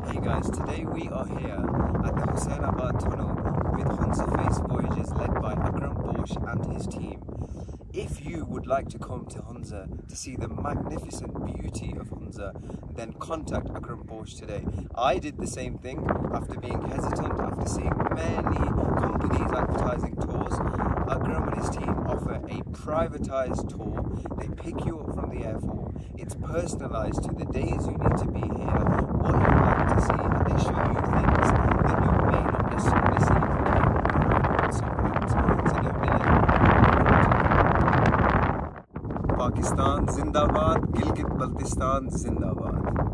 Hey guys, today we are here at the Islamabad tunnel with Hunza Voyages led by and his team. If you would like to come to Hunza to see the magnificent beauty of Hunza, then contact Akram Bosch today. I did the same thing after being hesitant, after seeing many companies advertising tours. Akram and his team offer a privatized tour. They pick you up from the airport. It's personalized to the days you need to be here, what you would like to see, and they show you things that you may not necessarily see if you came somewhere else. So don't delay. Pakistan Zindabad, Gilgit Baltistan Zindabad.